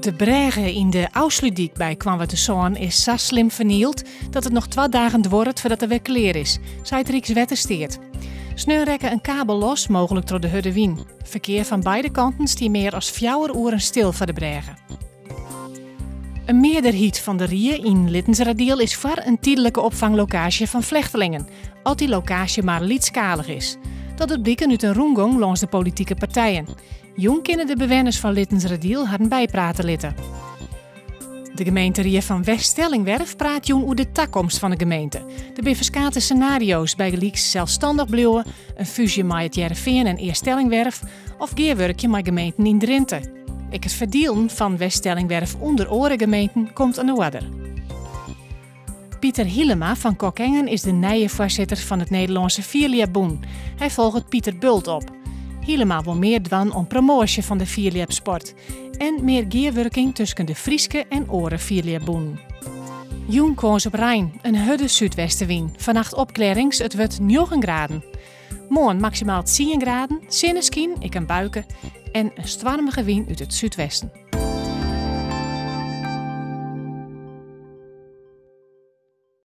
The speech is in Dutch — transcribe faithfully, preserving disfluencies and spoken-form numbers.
De brege in de Ausluitdijk bij Kwammertensoorn is zo slim vernield dat het nog twee dagen wordt voordat er weer klaar is, zei het Rijkswettersteert. Sneu rekken een kabel los, mogelijk door de Hudde Wien. Verkeer van beide kanten stie meer als vier uren stil voor de brege. Een meerderheid van de Rie in Littensradiel is voor een tijdelijke opvanglocatie van vluchtelingen, als die locatie maar lietskalig is. Dat het blikken uit een roengong langs de politieke partijen. Jong kunnen de bewoners van Littensradiel hadden bijpraten litten. De gemeente Rie van West-Stellingwerf praat jong over de toekomst van de gemeente. De beveskate scenario's bij gelijks zelfstandig blijven, een fusie met het Jereveen en Eerst-Stellingwerf of geerwerkje met gemeenten in Drenthe. Ik het verdielen van West-Stellingwerf onder oren gemeenten komt aan de orde. Pieter Hielema van Kockengen is de nieuwe voorzitter van het Nederlandse Vierliep-boen. Hij volgt Pieter Bult op. Hielema wil meer dwan om promotie van de Vierliep-sport en meer geerwerking tussen de Frieske en Oren Vierliep-boen. Jong koos op Rijn, een hudde zuidwestenwind. Vannacht opklarings, het wordt negen graden. Morgen maximaal tien graden, zinneskien, ik kan buiken en een stormige wind uit het zuidwesten.